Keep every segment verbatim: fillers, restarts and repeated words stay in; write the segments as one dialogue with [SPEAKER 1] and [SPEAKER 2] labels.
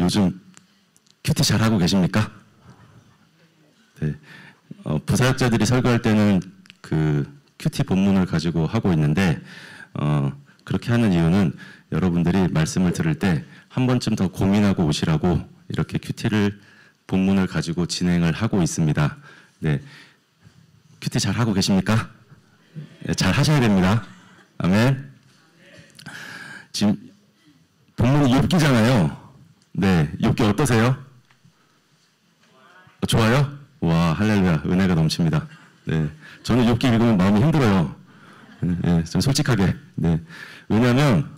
[SPEAKER 1] 요즘 큐티 잘하고 계십니까? 네. 어, 부사역자들이 설교할 때는 그 큐티 본문을 가지고 하고 있는데 어, 그렇게 하는 이유는 여러분들이 말씀을 들을 때 한 번쯤 더 고민하고 오시라고 이렇게 큐티를 본문을 가지고 진행을 하고 있습니다. 네. 큐티 잘 하고 계십니까? 네, 잘 하셔야 됩니다. 아멘. 지금 본문이 욥기잖아요. 네, 욥기 어떠세요? 좋아요? 와, 할렐루야, 은혜가 넘칩니다. 네, 저는 욥기 읽으면 마음이 힘들어요. 네, 네, 좀 솔직하게. 네, 왜냐하면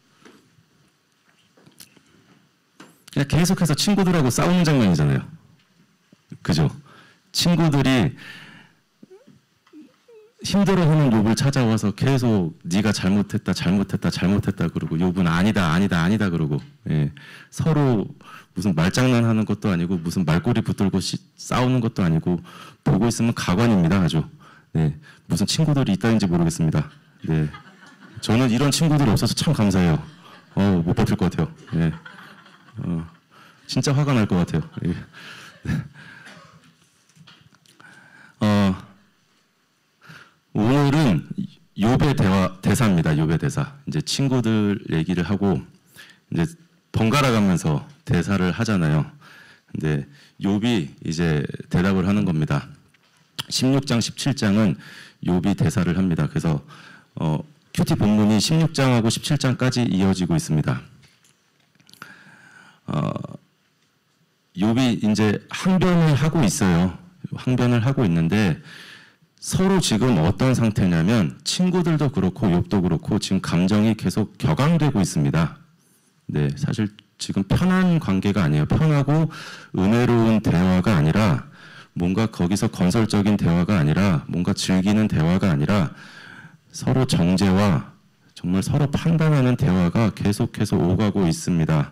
[SPEAKER 1] 그냥 계속해서 친구들하고 싸우는 장면이잖아요. 그죠? 친구들이 힘들어하는 욥을 찾아와서 계속 네가 잘못했다, 잘못했다, 잘못했다 그러고 욥은 아니다, 아니다, 아니다 그러고 예, 서로 무슨 말장난하는 것도 아니고 무슨 말꼬리 붙들고 시, 싸우는 것도 아니고 보고 있으면 가관입니다, 아주. 네, 무슨 친구들이 있다는지 모르겠습니다. 네, 저는 이런 친구들이 없어서 참 감사해요. 어, 못 버틸 것 같아요. 예. 어, 진짜 화가 날 것 같아요. 예. 어, 오늘은 욥의 대화 대사입니다. 욥의 대사. 이제 친구들 얘기를 하고 이제 번갈아 가면서 대사를 하잖아요. 근데 욥이 이제 대답을 하는 겁니다. 십육 장, 십칠 장은 욥이 대사를 합니다. 그래서 어, 큐티 본문이 십육 장하고 십칠 장까지 이어지고 있습니다. 어, 욥이 이제 항변을 하고 있어요. 항변을 하고 있는데 서로 지금 어떤 상태냐면 친구들도 그렇고 욥도 그렇고 지금 감정이 계속 격앙되고 있습니다. 네, 사실 지금 편한 관계가 아니에요. 편하고 은혜로운 대화가 아니라 뭔가 거기서 건설적인 대화가 아니라 뭔가 즐기는 대화가 아니라 서로 정죄와 정말 서로 판단하는 대화가 계속해서 오가고 있습니다.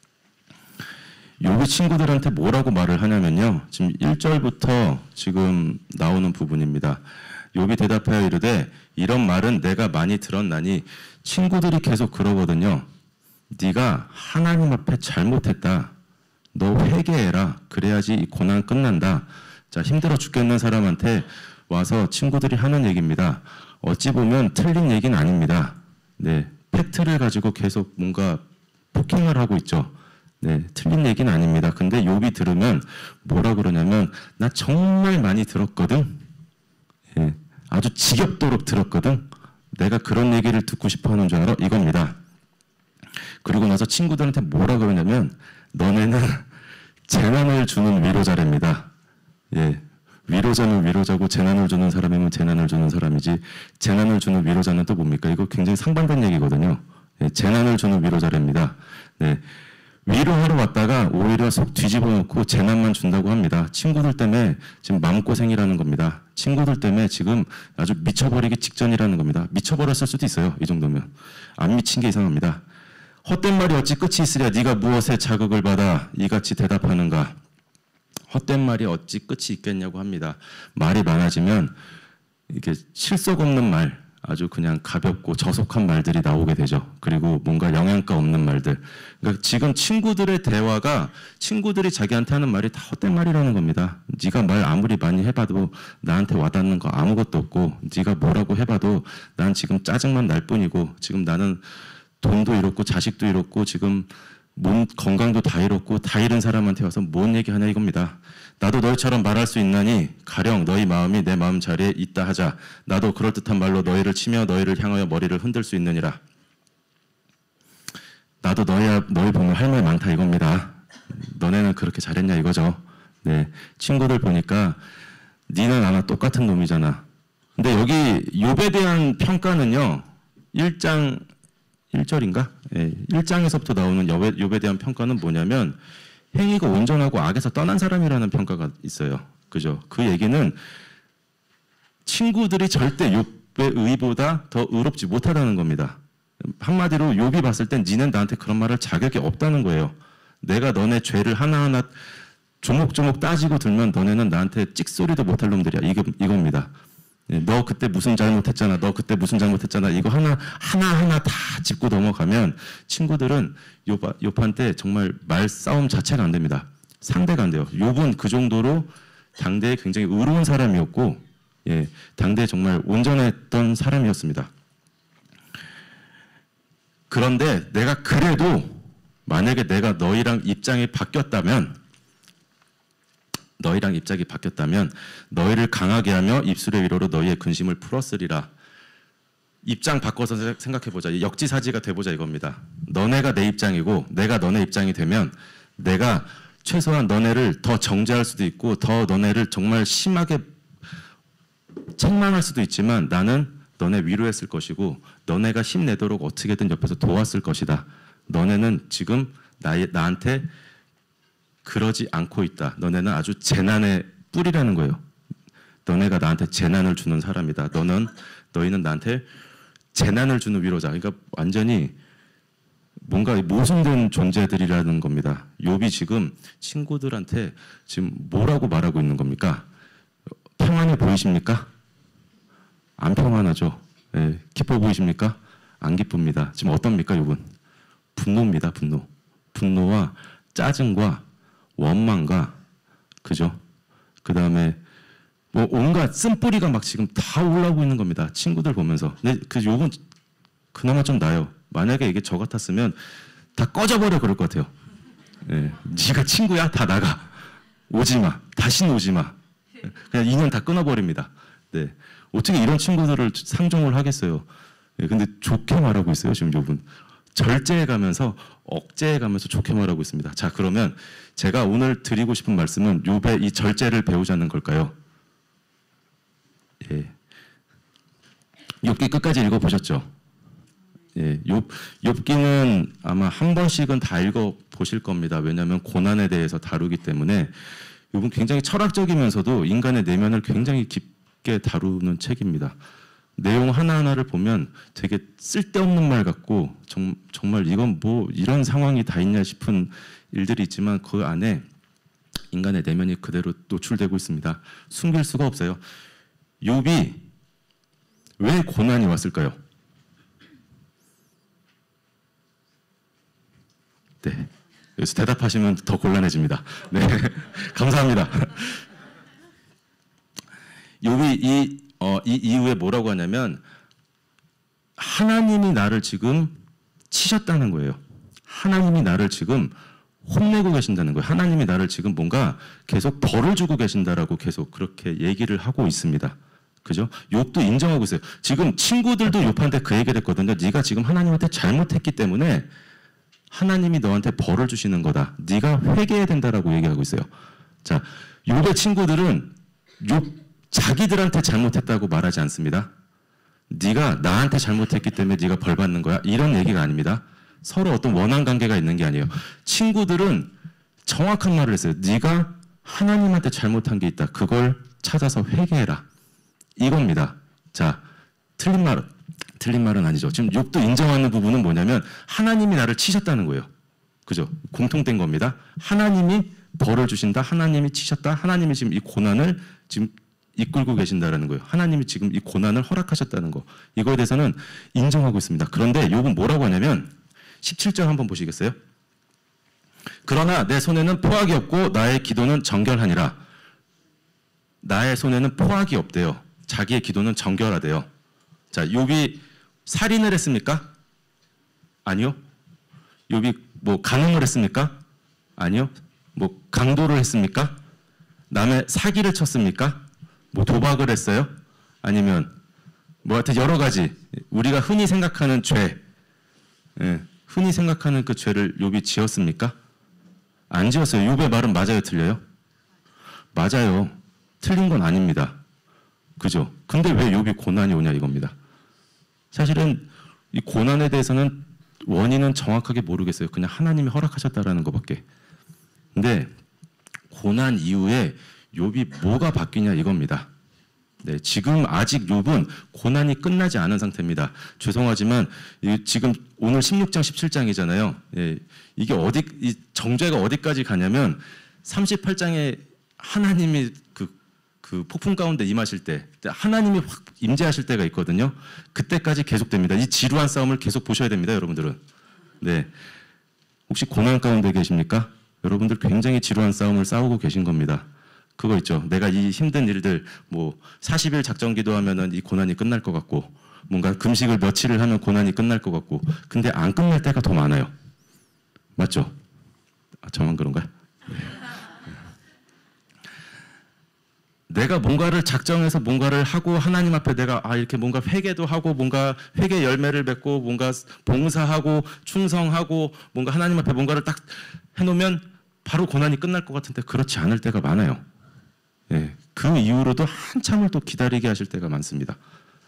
[SPEAKER 1] 욥이 친구들한테 뭐라고 말을 하냐면요. 지금 일 절부터 지금 나오는 부분입니다. 욥이 대답하여 이르되 이런 말은 내가 많이 들었나니 친구들이 계속 그러거든요. 네가 하나님 앞에 잘못했다. 너 회개해라. 그래야지 이 고난 끝난다. 자, 힘들어 죽겠는 사람한테 와서 친구들이 하는 얘기입니다. 어찌 보면 틀린 얘기는 아닙니다. 네, 팩트를 가지고 계속 뭔가 폭행을 하고 있죠. 네, 틀린 얘기는 아닙니다. 근데 욥이 들으면 뭐라 그러냐면 나 정말 많이 들었거든. 예, 아주 지겹도록 들었거든. 내가 그런 얘기를 듣고 싶어 하는 줄 알아? 이겁니다. 그리고 나서 친구들한테 뭐라 그러냐면 너네는 재난을 주는 위로자랍니다. 예, 위로자는 위로자고 재난을 주는 사람이면 재난을 주는 사람이지 재난을 주는 위로자는 또 뭡니까? 이거 굉장히 상반된 얘기거든요. 예, 재난을 주는 위로자랍니다. 네. 위로하러 왔다가 오히려 속 뒤집어 놓고 재난만 준다고 합니다. 친구들 때문에 지금 마음고생이라는 겁니다. 친구들 때문에 지금 아주 미쳐버리기 직전이라는 겁니다. 미쳐버렸을 수도 있어요. 이 정도면. 안 미친 게 이상합니다. 헛된 말이 어찌 끝이 있으랴. 네가 무엇에 자극을 받아 이같이 대답하는가. 헛된 말이 어찌 끝이 있겠냐고 합니다. 말이 많아지면 이렇게 실속 없는 말, 아주 그냥 가볍고 저속한 말들이 나오게 되죠. 그리고 뭔가 영양가 없는 말들. 그러니까 지금 친구들의 대화가 친구들이 자기한테 하는 말이 다 헛된 말이라는 겁니다. 네가 말 아무리 많이 해봐도 나한테 와닿는 거 아무것도 없고 네가 뭐라고 해봐도 난 지금 짜증만 날 뿐이고 지금 나는 돈도 잃었고 자식도 잃었고 지금 몸 건강도 다 잃었고 다 잃은 사람한테 와서 뭔 얘기하냐 이겁니다. 나도 너희처럼 말할 수 있나니 가령 너희 마음이 내 마음 자리에 있다 하자. 나도 그럴듯한 말로 너희를 치며 너희를 향하여 머리를 흔들 수 있느니라. 나도 너희, 너희 보면 할 말 많다 이겁니다. 너네는 그렇게 잘했냐 이거죠. 네, 친구들 보니까 니는 나나 똑같은 놈이잖아. 근데 여기 욥에 대한 평가는요. 일 장 일 절인가? 예, 일 장에서부터 나오는 욥에, 욥에 대한 평가는 뭐냐면 행위가 온전하고 악에서 떠난 사람이라는 평가가 있어요. 그죠? 그 얘기는 친구들이 절대 욥의 의보다 더 의롭지 못하다는 겁니다. 한마디로 욥이 봤을 땐 니는 나한테 그런 말할 자격이 없다는 거예요. 내가 너네 죄를 하나하나 조목조목 따지고 들면 너네는 나한테 찍소리도 못할 놈들이야. 이거, 이겁니다. 예, 너 그때 무슨 잘못했잖아. 너 그때 무슨 잘못했잖아. 이거 하나 하나 하나 다 짚고 넘어가면 친구들은 욥, 욥한테 정말 말 싸움 자체가 안 됩니다. 상대가 안 돼요. 욥은 그 정도로 당대에 굉장히 의로운 사람이었고, 예, 당대에 정말 온전했던 사람이었습니다. 그런데 내가 그래도 만약에 내가 너희랑 입장이 바뀌었다면 너희랑 입장이 바뀌었다면 너희를 강하게 하며 입술의 위로로 너희의 근심을 풀었으리라. 입장 바꿔서 생각해보자. 역지사지가 돼보자 이겁니다. 너네가 내 입장이고 내가 너네 입장이 되면 내가 최소한 너네를 더 정죄할 수도 있고 더 너네를 정말 심하게 책망할 수도 있지만 나는 너네 위로했을 것이고 너네가 힘내도록 어떻게든 옆에서 도왔을 것이다. 너네는 지금 나의, 나한테 그러지 않고 있다. 너네는 아주 재난의 뿌리라는 거예요. 너네가 나한테 재난을 주는 사람이다. 너는 너희는 나한테 재난을 주는 위로자. 그러니까 완전히 뭔가 모순된 존재들이라는 겁니다. 욥이 지금 친구들한테 지금 뭐라고 말하고 있는 겁니까? 평안해 보이십니까? 안 평안하죠. 예, 기뻐 보이십니까? 안 기쁩니다. 지금 어떻습니까, 욥은? 분노입니다, 분노. 분노와 짜증과 원망과, 그죠? 그 다음에 뭐 온갖 쓴뿌리가 막 지금 다 올라오고 있는 겁니다. 친구들 보면서. 근데 그 욥은 그나마 좀 나아요. 만약에 이게 저 같았으면 다 꺼져버려 그럴 것 같아요. 예, 네가 친구야? 다 나가. 오지 마. 다시는 오지 마. 그냥 인연 다 끊어버립니다. 네. 어떻게 이런 친구들을 상종을 하겠어요? 예, 근데 좋게 말하고 있어요, 지금 욥은. 절제해 가면서 억제해 가면서 좋게 말하고 있습니다. 자, 그러면 제가 오늘 드리고 싶은 말씀은 욥의 이 절제를 배우자는 걸까요? 예. 욥기 끝까지 읽어 보셨죠? 예. 욥 욥기는 아마 한 번씩은 다 읽어 보실 겁니다. 왜냐하면 고난에 대해서 다루기 때문에 욥은 굉장히 철학적이면서도 인간의 내면을 굉장히 깊게 다루는 책입니다. 내용 하나하나를 보면 되게 쓸데없는 말 같고 정, 정말 이건 뭐 이런 상황이 다 있냐 싶은 일들이 있지만 그 안에 인간의 내면이 그대로 노출되고 있습니다. 숨길 수가 없어요. 욥이 왜 고난이 왔을까요? 네, 여기서 대답하시면 더 곤란해집니다. 네, 감사합니다. 욥이 이 어, 이 이후에 뭐라고 하냐면 하나님이 나를 지금 치셨다는 거예요. 하나님이 나를 지금 혼내고 계신다는 거예요. 하나님이 나를 지금 뭔가 계속 벌을 주고 계신다라고 계속 그렇게 얘기를 하고 있습니다. 그죠? 욥도 인정하고 있어요. 지금 친구들도 욥한테 그 얘기를 했거든요. 네가 지금 하나님한테 잘못했기 때문에 하나님이 너한테 벌을 주시는 거다. 네가 회개해야 된다라고 얘기하고 있어요. 자, 욥의 친구들은 욥 자기들한테 잘못했다고 말하지 않습니다. 네가 나한테 잘못했기 때문에 네가 벌 받는 거야. 이런 얘기가 아닙니다. 서로 어떤 원한 관계가 있는 게 아니에요. 친구들은 정확한 말을 했어요. 네가 하나님한테 잘못한 게 있다. 그걸 찾아서 회개해라. 이겁니다. 자, 틀린 말, 틀린 말은 아니죠. 지금 욥도 인정하는 부분은 뭐냐면 하나님이 나를 치셨다는 거예요. 그죠? 공통된 겁니다. 하나님이 벌을 주신다. 하나님이 치셨다. 하나님이 지금 이 고난을 지금 이끌고 계신다라는 거예요. 하나님이 지금 이 고난을 허락하셨다는 거. 이거에 대해서는 인정하고 있습니다. 그런데 욥은 뭐라고 하냐면 십칠 절 한번 보시겠어요? 그러나 내 손에는 포악이 없고 나의 기도는 정결하니라. 나의 손에는 포악이 없대요. 자기의 기도는 정결하대요. 자, 욥이 살인을 했습니까? 아니요. 욥이 뭐 간음을 했습니까? 아니요. 뭐 강도를 했습니까? 남의 사기를 쳤습니까? 뭐 도박을 했어요? 아니면 뭐 하여튼 여러 가지 우리가 흔히 생각하는 죄, 예, 흔히 생각하는 그 죄를 욥이 지었습니까? 안 지었어요. 욥의 말은 맞아요, 틀려요? 맞아요. 틀린 건 아닙니다. 그죠? 근데 왜 욥이 고난이 오냐 이겁니다. 사실은 이 고난에 대해서는 원인은 정확하게 모르겠어요. 그냥 하나님이 허락하셨다라는 것밖에. 근데 고난 이후에 욥이 뭐가 바뀌냐 이겁니다. 네, 지금 아직 욥은 고난이 끝나지 않은 상태입니다. 죄송하지만 지금 오늘 십육 장, 십칠 장이잖아요. 예, 이게 어디 이 정죄가 어디까지 가냐면 삼십팔 장에 하나님이 그 그 폭풍 가운데 임하실 때 하나님이 확 임재하실 때가 있거든요. 그때까지 계속됩니다. 이 지루한 싸움을 계속 보셔야 됩니다, 여러분들은. 네. 혹시 고난 가운데 계십니까? 여러분들 굉장히 지루한 싸움을 싸우고 계신 겁니다. 그거 있죠. 내가 이 힘든 일들 뭐 사십 일 작정 기도하면은 이 고난이 끝날 것 같고 뭔가 금식을 며칠을 하면 고난이 끝날 것 같고 근데 안 끝날 때가 더 많아요. 맞죠? 아, 저만 그런가요? 내가 뭔가를 작정해서 뭔가를 하고 하나님 앞에 내가 아 이렇게 뭔가 회개도 하고 뭔가 회개 열매를 맺고 뭔가 봉사하고 충성하고 뭔가 하나님 앞에 뭔가를 딱 해놓으면 바로 고난이 끝날 것 같은데 그렇지 않을 때가 많아요. 예, 그 이후로도 한참을 또 기다리게 하실 때가 많습니다.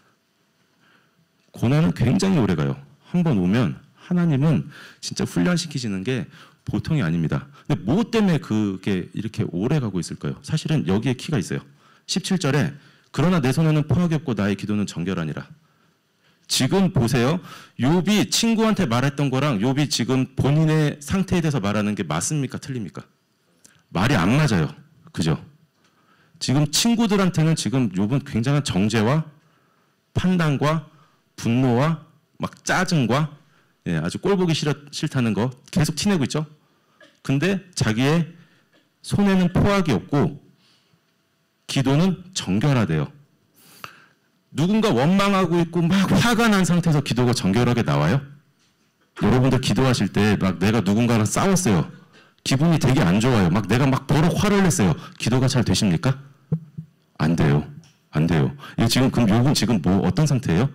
[SPEAKER 1] 고난은 굉장히 오래가요. 한번 오면 하나님은 진짜 훈련시키시는 게 보통이 아닙니다. 근데 뭐 때문에 그게 이렇게 오래 가고 있을까요? 사실은 여기에 키가 있어요. 십칠 절에 그러나 내 손에는 포악이 없고 나의 기도는 정결하니라. 지금 보세요. 욥이 친구한테 말했던 거랑 욥이 지금 본인의 상태에 대해서 말하는 게 맞습니까? 틀립니까? 말이 안 맞아요. 그죠? 지금 친구들한테는 지금 욥은 굉장한 정죄와 판단과 분노와 막 짜증과 예, 아주 꼴보기 싫어, 싫다는 거 계속 티내고 있죠? 근데 자기의 손에는 포악이 없고 기도는 정결하대요. 누군가 원망하고 있고 막 화가 난 상태에서 기도가 정결하게 나와요? 여러분들 기도하실 때 막 내가 누군가랑 싸웠어요. 기분이 되게 안 좋아요. 막 내가 막 버럭 화를 냈어요. 기도가 잘 되십니까? 안 돼요. 안 돼요. 이거 지금 그럼 욥은 지금 뭐 어떤 상태예요?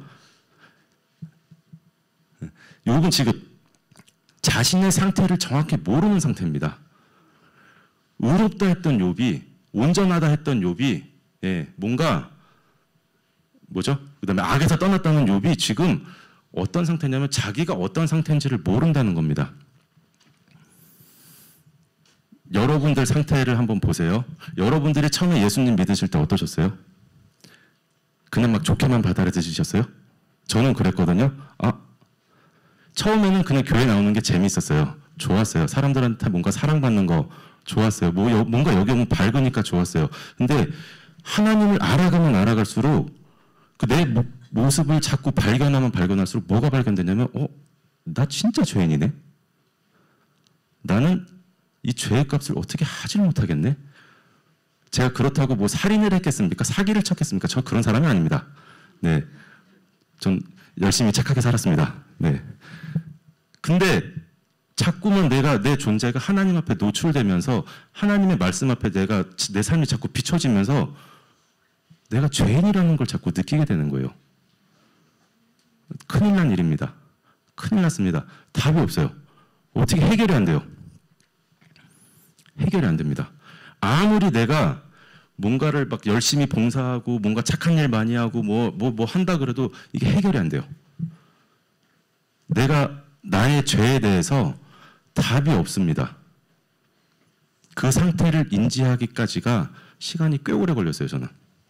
[SPEAKER 1] 욥은 지금 자신의 상태를 정확히 모르는 상태입니다. 의롭다 했던 욥이 온전하다 했던 욥이 예, 뭔가 뭐죠? 그다음에 악에서 떠났다는 욥이 지금 어떤 상태냐면 자기가 어떤 상태인지를 모른다는 겁니다. 여러분들 상태를 한번 보세요. 여러분들이 처음에 예수님 믿으실 때 어떠셨어요? 그냥 막 좋게만 받아들이셨어요? 저는 그랬거든요. 아, 처음에는 그냥 교회 나오는 게 재밌었어요. 좋았어요. 사람들한테 뭔가 사랑받는 거 좋았어요. 뭐 여, 뭔가 여기 오면 밝으니까 좋았어요. 근데 하나님을 알아가면 알아갈수록 그 내 모습을 자꾸 발견하면 발견할수록 뭐가 발견되냐면 어? 나 진짜 죄인이네? 나는 이 죄의 값을 어떻게 하질 못하겠네? 제가 그렇다고 뭐 살인을 했겠습니까? 사기를 쳤겠습니까? 저 그런 사람이 아닙니다. 네, 전 열심히 착하게 살았습니다. 네. 근데 자꾸만 내가 내 존재가 하나님 앞에 노출되면서 하나님의 말씀 앞에 내가 내 삶이 자꾸 비춰지면서 내가 죄인이라는 걸 자꾸 느끼게 되는 거예요. 큰일 난 일입니다. 큰일 났습니다. 답이 없어요. 어떻게 해결이 안 돼요? 해결이 안 됩니다. 아무리 내가 뭔가를 막 열심히 봉사하고 뭔가 착한 일 많이 하고 뭐, 뭐, 뭐 한다 그래도 이게 해결이 안 돼요. 내가 나의 죄에 대해서 답이 없습니다. 그 상태를 인지하기까지가 시간이 꽤 오래 걸렸어요, 저는.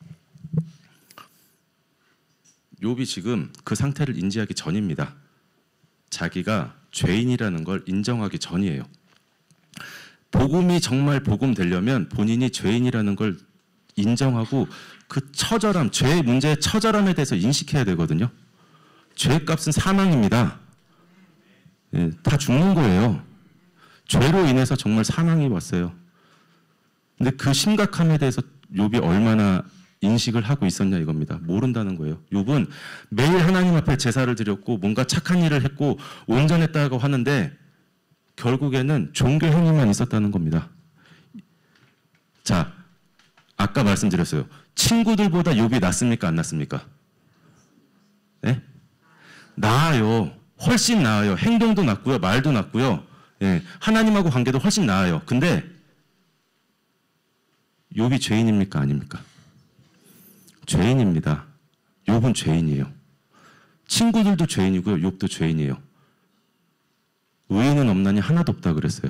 [SPEAKER 1] 욥이 지금 그 상태를 인지하기 전입니다. 자기가 죄인이라는 걸 인정하기 전이에요. 복음이 정말 복음 되려면 본인이 죄인이라는 걸 인정하고 그 처절함, 죄의 문제의 처절함에 대해서 인식해야 되거든요. 죄값은 사망입니다. 예, 다 죽는 거예요. 죄로 인해서 정말 사망이 왔어요. 근데 그 심각함에 대해서 욥이 얼마나 인식을 하고 있었냐 이겁니다. 모른다는 거예요. 욥은 매일 하나님 앞에 제사를 드렸고 뭔가 착한 일을 했고 온전했다고 하는데 결국에는 종교 행위만 있었다는 겁니다. 자, 아까 말씀드렸어요. 친구들보다 욥이 낫습니까? 안 낫습니까? 네? 나아요. 훨씬 나아요. 행동도 낫고요. 말도 낫고요. 예, 하나님하고 관계도 훨씬 나아요. 근데 욥이 죄인입니까? 아닙니까? 죄인입니다. 욥은 죄인이에요. 친구들도 죄인이고요. 욥도 죄인이에요. 의인은 없나니 하나도 없다 그랬어요.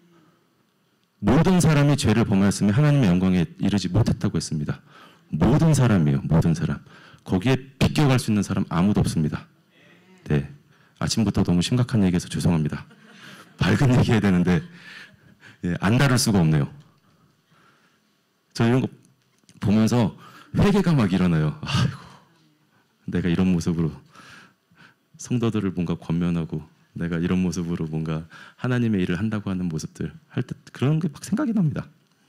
[SPEAKER 1] 모든 사람이 죄를 범하였으면 하나님의 영광에 이르지 못했다고 했습니다. 모든 사람이에요. 모든 사람. 거기에 비껴갈 수 있는 사람 아무도 없습니다. 네, 아침부터 너무 심각한 얘기해서 죄송합니다. 밝은 얘기 해야 되는데 예, 안 다룰 수가 없네요. 저 이런 거 보면서 회개가 막 일어나요. 아이고, 내가 이런 모습으로 성도들을 뭔가 권면하고 내가 이런 모습으로 뭔가 하나님의 일을 한다고 하는 모습들 할 때 그런 게 막 생각이 납니다.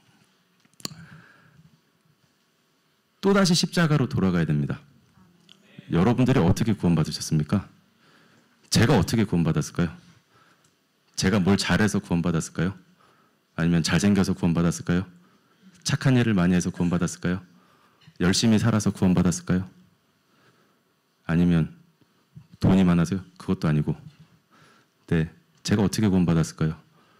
[SPEAKER 1] 또다시 십자가로 돌아가야 됩니다. 여러분들이 어떻게 구원받으셨습니까? 제가 어떻게 구원받았을까요? 제가 뭘 잘해서 구원받았을까요? 아니면 잘생겨서 구원받았을까요? 착한 일을 많이 해서 구원받았을까요? 열심히 살아서 구원받았을까요? 아니면 돈이 많아서요? 그것도 아니고. 네, 제가 어떻게 구원받았을까요?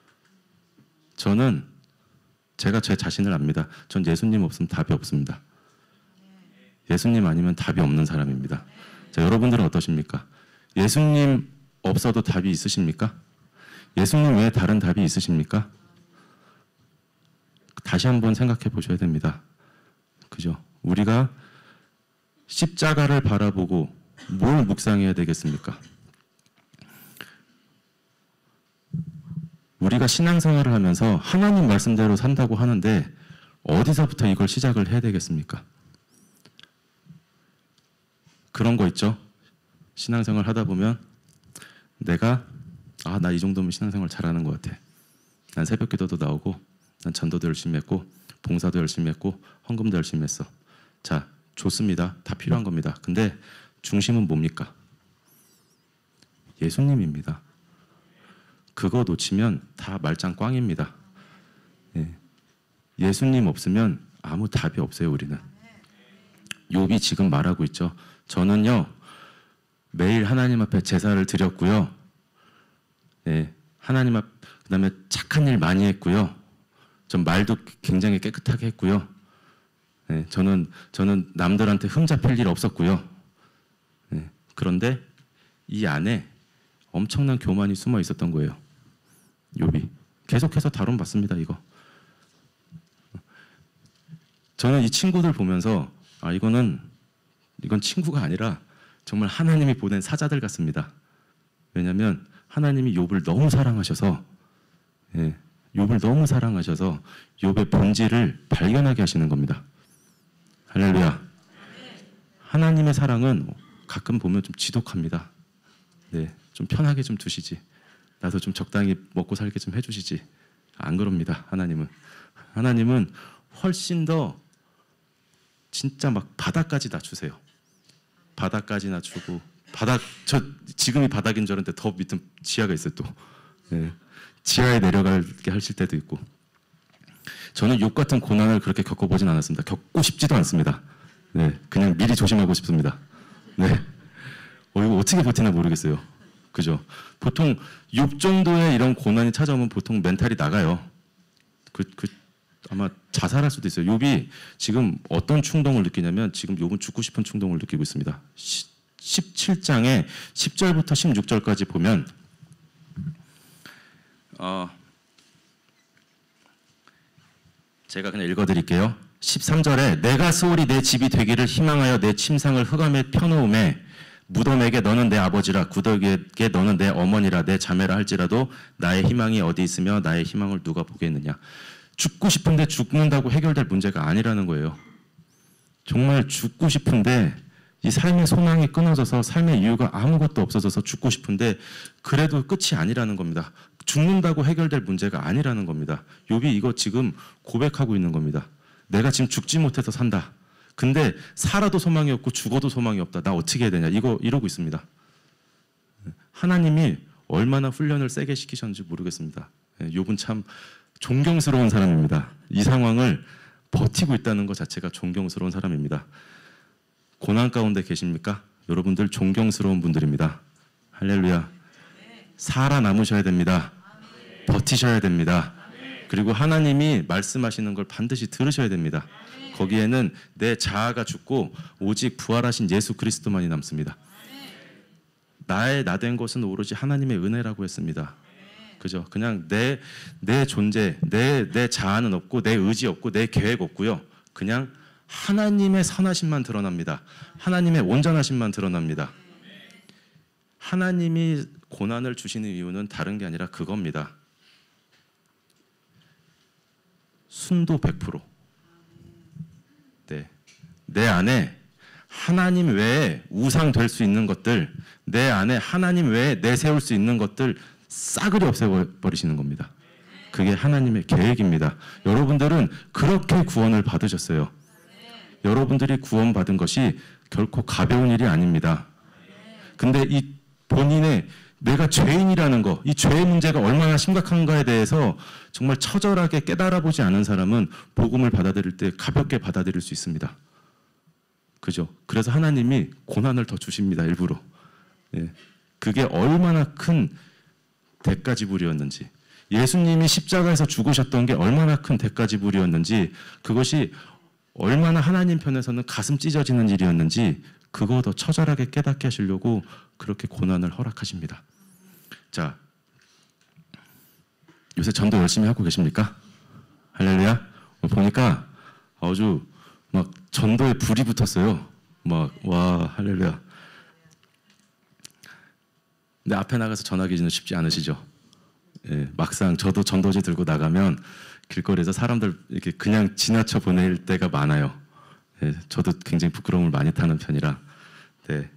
[SPEAKER 1] 저는 제가 제 자신을 압니다. 전 예수님 없으면 답이 없습니다. 예수님 아니면 답이 없는 사람입니다. 자, 여러분들은 어떠십니까? 예수님 없어도 답이 있으십니까? 예수님 외에 다른 답이 있으십니까? 다시 한번 생각해 보셔야 됩니다. 그죠? 우리가 십자가를 바라보고 뭘 묵상해야 되겠습니까? 우리가 신앙생활을 하면서 하나님 말씀대로 산다고 하는데 어디서부터 이걸 시작을 해야 되겠습니까? 그런 거 있죠? 신앙생활 하다 보면 내가 아, 나 이 정도면 신앙생활 잘하는 것 같아. 난 새벽 기도도 나오고 난 전도도 열심히 했고 봉사도 열심히 했고 헌금도 열심히 했어. 자, 좋습니다. 다 필요한 겁니다. 근데 중심은 뭡니까? 예수님입니다. 그거 놓치면 다 말짱 꽝입니다. 예. 예수님 없으면 아무 답이 없어요, 우리는. 욥이 지금 말하고 있죠. 저는요, 매일 하나님 앞에 제사를 드렸고요. 예, 하나님 앞, 그 다음에 착한 일 많이 했고요. 전 말도 굉장히 깨끗하게 했고요. 예, 저는, 저는 남들한테 흠잡힐 일 없었고요. 예, 그런데 이 안에 엄청난 교만이 숨어 있었던 거예요. 욥이. 계속해서 다뤄봤습니다, 이거. 저는 이 친구들 보면서 아, 이거는 이건 친구가 아니라 정말 하나님이 보낸 사자들 같습니다. 왜냐하면 하나님이 욥을 너무 사랑하셔서 예, 욥을 너무 사랑하셔서 욥의 본질을 발견하게 하시는 겁니다. 할렐루야. 하나님의 사랑은 가끔 보면 좀 지독합니다. 네, 좀 편하게 좀 두시지. 나도 좀 적당히 먹고 살게 좀 해주시지. 안 그럽니다. 하나님은. 하나님은 훨씬 더 진짜 막 바닥까지 낮추세요. 바닥까지 낮추고 바닥 저 지금이 바닥인 줄 알았는데 더 밑은 지하가 있어요 또. 네. 지하에 내려가게 하실 때도 있고. 저는 욥 같은 고난을 그렇게 겪어보진 않았습니다. 겪고 싶지도 않습니다. 네, 그냥 미리 조심하고 싶습니다. 네, 어, 이거 어떻게 버티나 모르겠어요. 그죠? 보통 욥 정도의 이런 고난이 찾아오면 보통 멘탈이 나가요. 그, 그 아마 자살할 수도 있어요. 욥이 지금 어떤 충동을 느끼냐면 지금 욥은 죽고 싶은 충동을 느끼고 있습니다. 십칠 장에 십 절부터 십육 절까지 보면 어, 제가 그냥 읽어드릴게요. 십삼 절에 내가 소홀히 내 집이 되기를 희망하여 내 침상을 흑암에 펴놓음에 무덤에게 너는 내 아버지라 구더기에게 너는 내 어머니라 내 자매라 할지라도 나의 희망이 어디 있으며 나의 희망을 누가 보겠느냐. 죽고 싶은데 죽는다고 해결될 문제가 아니라는 거예요. 정말 죽고 싶은데 이 삶의 소망이 끊어져서 삶의 이유가 아무것도 없어져서 죽고 싶은데 그래도 끝이 아니라는 겁니다. 죽는다고 해결될 문제가 아니라는 겁니다. 욥이 이거 지금 고백하고 있는 겁니다. 내가 지금 죽지 못해서 산다. 근데 살아도 소망이 없고 죽어도 소망이 없다. 나 어떻게 해야 되냐. 이거 이러고 있습니다. 하나님이 얼마나 훈련을 세게 시키셨는지 모르겠습니다. 욥은 참 존경스러운 사람입니다. 이 상황을 버티고 있다는 것 자체가 존경스러운 사람입니다. 고난 가운데 계십니까? 여러분들 존경스러운 분들입니다. 할렐루야. 살아남으셔야 됩니다. 버티셔야 됩니다. 그리고 하나님이 말씀하시는 걸 반드시 들으셔야 됩니다. 거기에는 내 자아가 죽고 오직 부활하신 예수 그리스도만이 남습니다. 나의 나된 것은 오로지 하나님의 은혜라고 했습니다. 그죠? 그냥 내, 내 존재, 내, 내 자아는 없고 내 의지 없고 내 계획 없고요. 그냥 하나님의 선하심만 드러납니다. 하나님의 온전하심만 드러납니다. 하나님이 고난을 주시는 이유는 다른 게 아니라 그겁니다. 순도 백 퍼센트. 네, 내 안에 하나님 외에 우상 될 수 있는 것들, 내 안에 하나님 외에 내세울 수 있는 것들 싸그리 없애버리시는 겁니다. 그게 하나님의 계획입니다. 여러분들은 그렇게 구원을 받으셨어요. 여러분들이 구원받은 것이 결코 가벼운 일이 아닙니다. 근데 이 본인의 내가 죄인이라는 거, 이 죄의 문제가 얼마나 심각한가에 대해서 정말 처절하게 깨달아 보지 않은 사람은 복음을 받아들일 때 가볍게 받아들일 수 있습니다. 그죠? 그래서 하나님이 고난을 더 주십니다, 일부러. 예. 그게 얼마나 큰 대가지불이었는지, 예수님이 십자가에서 죽으셨던 게 얼마나 큰 대가지불이었는지, 그것이 얼마나 하나님 편에서는 가슴 찢어지는 일이었는지 그거 더 처절하게 깨닫게 하시려고 그렇게 고난을 허락하십니다. 자, 요새 전도 열심히 하고 계십니까? 할렐루야. 보니까 아주 막 전도에 불이 붙었어요. 막 와 할렐루야. 근데 앞에 나가서 전하기는 쉽지 않으시죠? 예, 막상 저도 전도지 들고 나가면 길거리에서 사람들 이렇게 그냥 지나쳐 보낼 때가 많아요. 예, 저도 굉장히 부끄러움을 많이 타는 편이라. 네.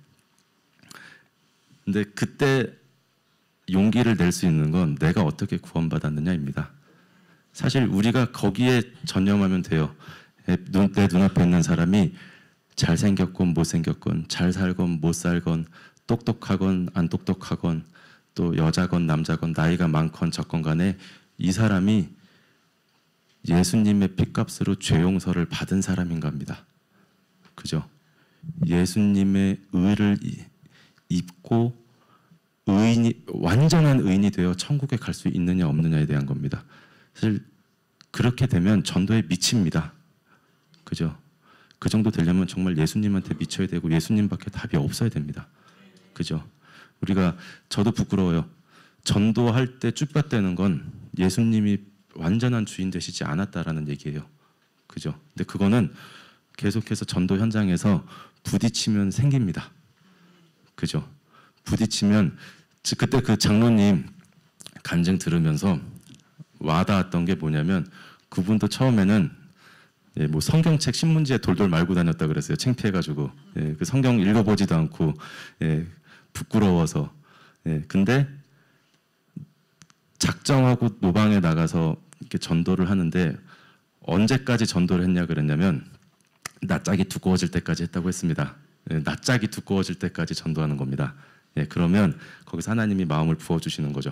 [SPEAKER 1] 근데 그때 용기를 낼 수 있는 건 내가 어떻게 구원받았느냐입니다. 사실 우리가 거기에 전념하면 돼요. 내 눈앞에 있는 사람이 잘생겼건 못생겼건, 잘 살건 못 살건, 똑똑하건 안 똑똑하건, 또 여자건 남자건, 나이가 많건 적건 간에 이 사람이 예수님의 핏값으로 죄 용서를 받은 사람인가 합니다. 그죠? 예수님의 의를 입고 의인이, 완전한 의인이 되어 천국에 갈 수 있느냐 없느냐에 대한 겁니다. 사실 그렇게 되면 전도에 미칩니다. 그죠? 그 정도 되려면 정말 예수님한테 미쳐야 되고 예수님밖에 답이 없어야 됩니다. 그죠? 우리가, 저도 부끄러워요. 전도할 때 쭈뼛대는 건 예수님이 완전한 주인 되시지 않았다라는 얘기예요. 그죠? 근데 그거는 계속해서 전도 현장에서 부딪히면 생깁니다. 그죠? 부딪히면, 그때 그 장로님 간증 들으면서 와닿았던 게 뭐냐면, 그분도 처음에는 예, 뭐 성경책 신문지에 돌돌 말고 다녔다 그랬어요. 창피해가지고. 예, 그 성경 읽어보지도 않고, 예, 부끄러워서. 예, 근데 작정하고 노방에 나가서 이렇게 전도를 하는데, 언제까지 전도를 했냐 그랬냐면 낯짝이 두꺼워질 때까지 했다고 했습니다. 예, 낯짝이 두꺼워질 때까지 전도하는 겁니다. 예, 그러면 거기서 하나님이 마음을 부어주시는 거죠.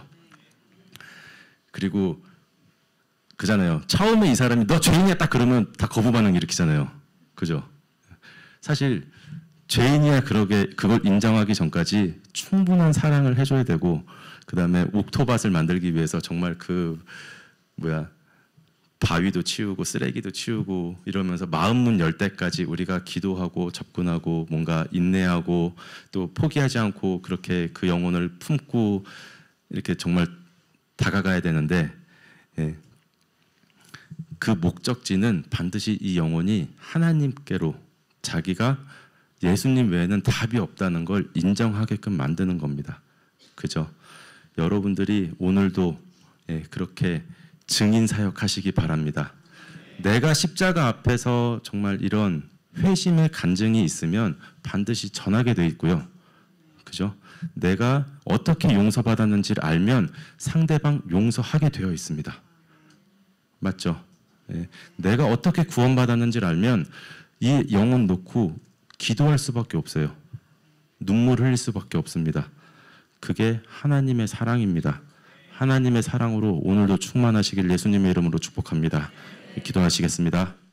[SPEAKER 1] 그리고 그잖아요. 처음에 이 사람이 너 죄인이야 딱 그러면 다 거부 반응 일으키잖아요. 그죠? 사실 죄인이야 그러게 그걸 인정하기 전까지 충분한 사랑을 해줘야 되고, 그 다음에 옥토밭을 만들기 위해서 정말 그 뭐야 바위도 치우고 쓰레기도 치우고 이러면서 마음문 열 때까지 우리가 기도하고 접근하고 뭔가 인내하고 또 포기하지 않고 그렇게 그 영혼을 품고 이렇게 정말 다가가야 되는데, 예. 그 목적지는 반드시 이 영혼이 하나님께로, 자기가 예수님 외에는 답이 없다는 걸 인정하게끔 만드는 겁니다. 그죠? 여러분들이 오늘도 예, 그렇게 증인 사역하시기 바랍니다. 내가 십자가 앞에서 정말 이런 회심의 간증이 있으면 반드시 전하게 돼 있고요. 그죠? 내가 어떻게 용서받았는지를 알면 상대방 용서하게 되어 있습니다. 맞죠? 예. 내가 어떻게 구원받았는지를 알면 이 영혼 놓고 기도할 수밖에 없어요. 눈물 흘릴 수밖에 없습니다. 그게 하나님의 사랑입니다. 하나님의 사랑으로 오늘도 충만하시길 예수님의 이름으로 축복합니다. 기도하시겠습니다.